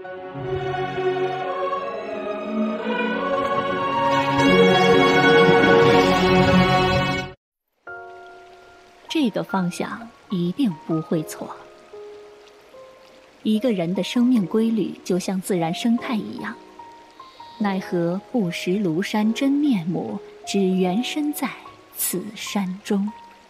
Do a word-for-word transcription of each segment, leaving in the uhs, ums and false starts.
这个方向一定不会错。一个人的生命规律就像自然生态一样，奈何不识庐山真面目，只缘身在此山中。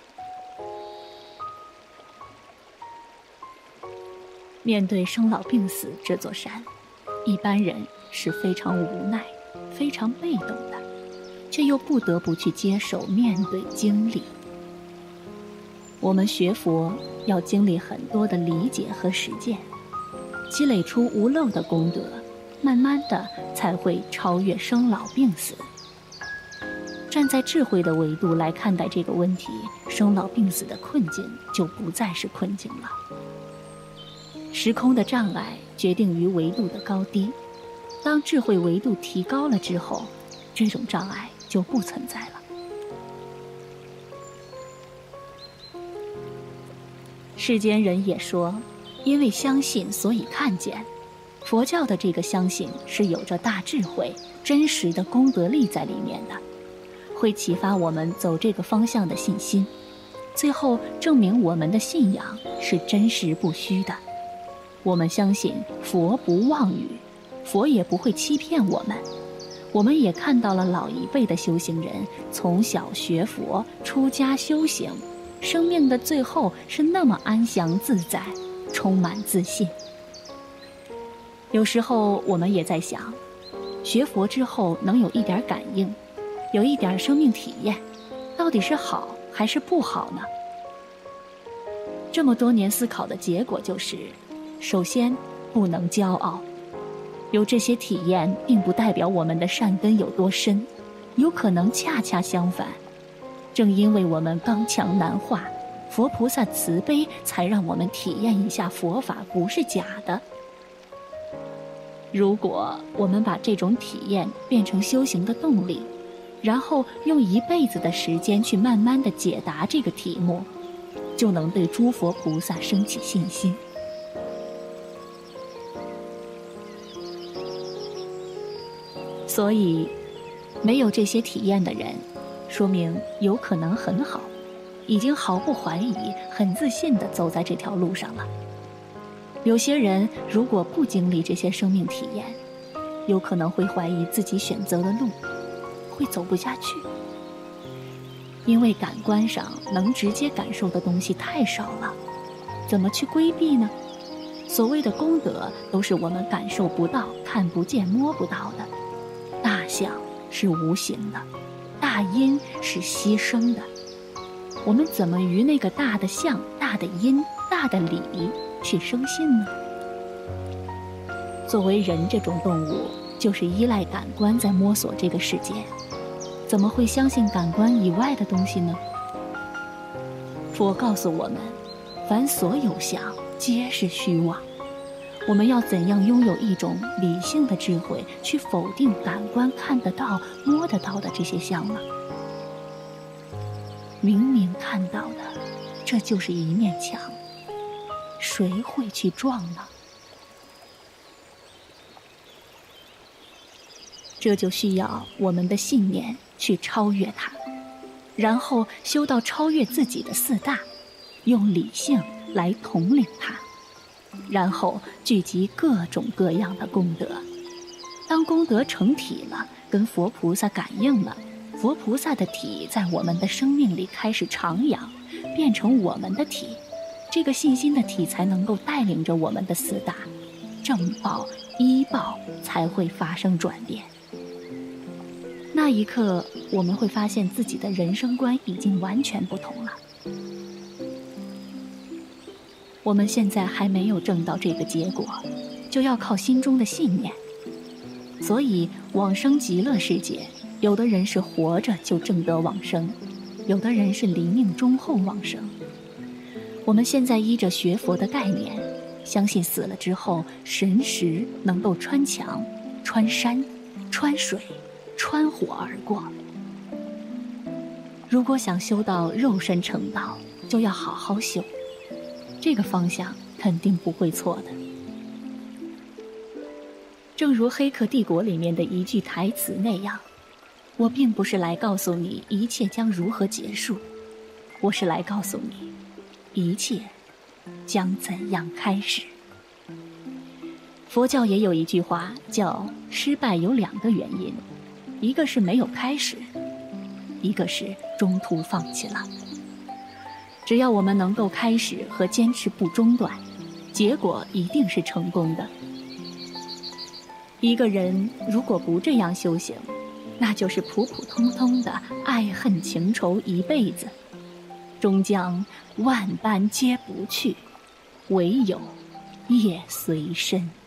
面对生老病死这座山，一般人是非常无奈、非常被动的，却又不得不去接受、面对、经历。我们学佛要经历很多的理解和实践，积累出无漏的功德，慢慢的才会超越生老病死。站在智慧的维度来看待这个问题，生老病死的困境就不再是困境了。时空的障碍决定于维度的高低，当智慧维度提高了之后，这种障碍就不存在了。世间人也说，因为相信所以看见，佛教的这个相信是有着大智慧、真实的功德力在里面的，会启发我们走这个方向的信心，最后证明我们的信仰是真实不虚的。我们相信佛不妄语，佛也不会欺骗我们。我们也看到了老一辈的修行人从小学佛，出家修行，生命的最后是那么安详自在，充满自信。有时候我们也在想，学佛之后能有一点感应，有一点生命体验，到底是好还是不好呢？这么多年思考的结果就是，首先不能骄傲，有这些体验并不代表我们的善根有多深，有可能恰恰相反。正因为我们刚强难化，佛菩萨慈悲才让我们体验一下佛法不是假的。如果我们把这种体验变成修行的动力，然后用一辈子的时间去慢慢的解答这个题目，就能对诸佛菩萨升起信心。所以没有这些体验的人，说明有可能很好，已经毫不怀疑、很自信地走在这条路上了。有些人如果不经历这些生命体验，有可能会怀疑自己选择的路，会走不下去。因为感官上能直接感受的东西太少了，怎么去规避呢？所谓的功德都是我们感受不到、看不见、摸不到的。大相是无形的，大因是牺牲的，我们怎么于那个大的相、大的因、大的理去生信呢？作为人这种动物，就是依赖感官在摸索这个世界，怎么会相信感官以外的东西呢？佛告诉我们，凡所有相皆是虚妄。我们要怎样拥有一种理性的智慧，去否定感官看得到、摸得到的这些相呢？明明看到的，这就是一面墙，谁会去撞呢？这就需要我们的信念去超越它，然后修到超越自己的四大，用理性来统领它，然后聚集各种各样的功德。当功德成体了，跟佛菩萨感应了，佛菩萨的体在我们的生命里开始徜徉，变成我们的体，这个信心的体才能够带领着我们的四大，正报、依报才会发生转变。那一刻，我们会发现自己的人生观已经完全不同了。我们现在还没有证到这个结果，就要靠心中的信念。所以往生极乐世界，有的人是活着就证得往生，有的人是临命终后往生。我们现在依着学佛的概念，相信死了之后，神识能够穿墙、穿山、穿水、穿火而过。如果想修到肉身成道，就要好好修，这个方向肯定不会错的。 正如《黑客帝国》里面的一句台词那样，我并不是来告诉你一切将如何结束，我是来告诉你一切将怎样开始。佛教也有一句话叫失败有两个原因，一个是没有开始，一个是中途放弃了。只要我们能够开始和坚持不中断，结果一定是成功的。一个人如果不这样修行，那就是普普通通的爱恨情仇一辈子，终将万般皆不去，唯有业随身。